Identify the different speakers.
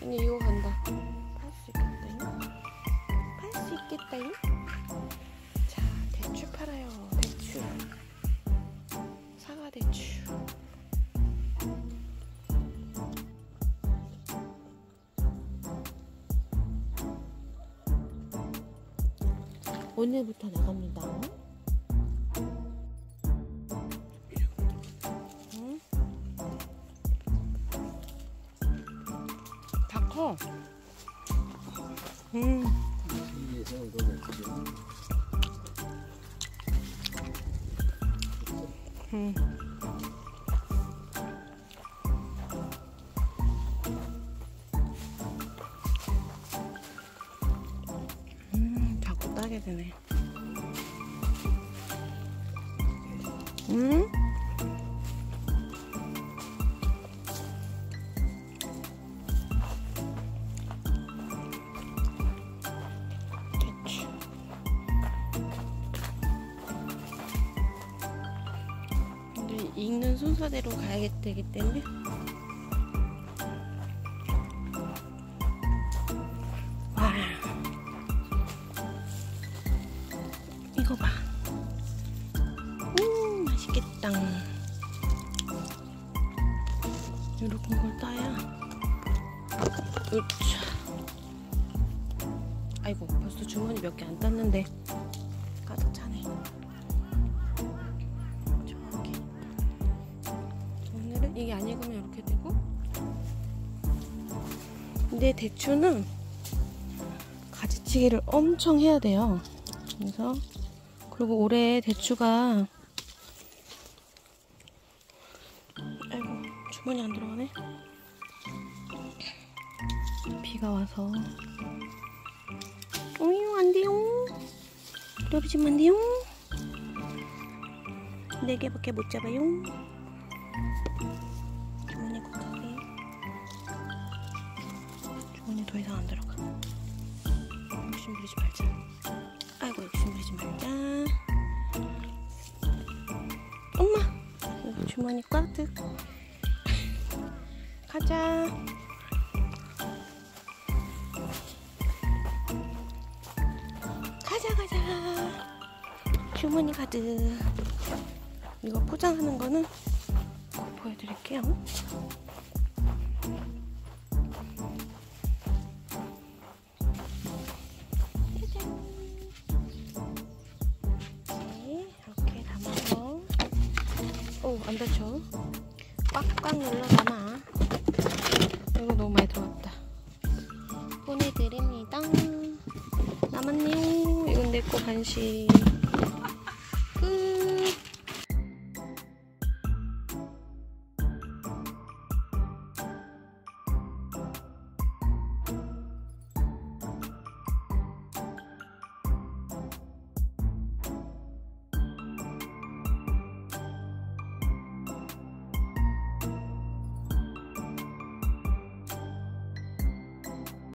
Speaker 1: 언니 이거 간다. 팔 수 있겠다잉? 팔 수 있겠다잉? 자, 대추 팔아요. 대추. 사과 대추. 오늘부터 나갑니다. 응? 다 커. 자꾸 따게 되네. 대추. 근데 익는 순서대로 가야 되기 때문에 와, 이거 봐. 맛있겠다. 이렇게 걸 따야. 으차. 아이고, 벌써 주머니 몇 개 안 땄는데 가득 차네. 저기. 오늘은 이게 안 익으면 이렇게 되고. 근데 대추는 가지치기를 엄청 해야 돼요. 그래서 그리고 올해 대추가, 아이고, 주머니 안 들어가네. 비가 와서 오유 안 돼요. 떨어지면 안 돼요. 4개밖에 못 잡아요. 주머니 꽉하게. 주머니 더 이상 안 들어가. 욕심 부리지 말자. 아이고, 욕심 부리지 말자. 엄마, 주머니 꽉득. 가자. 가자. 주머니 가득. 이거 포장하는 거는 꼭 보여드릴게요. 이렇게 담아서, 안 다쳐. 꽉꽉 눌러 담아. 이거 너무 많이 들어왔다. 보내드립니다. 남았네요. 이건 내 거 간식.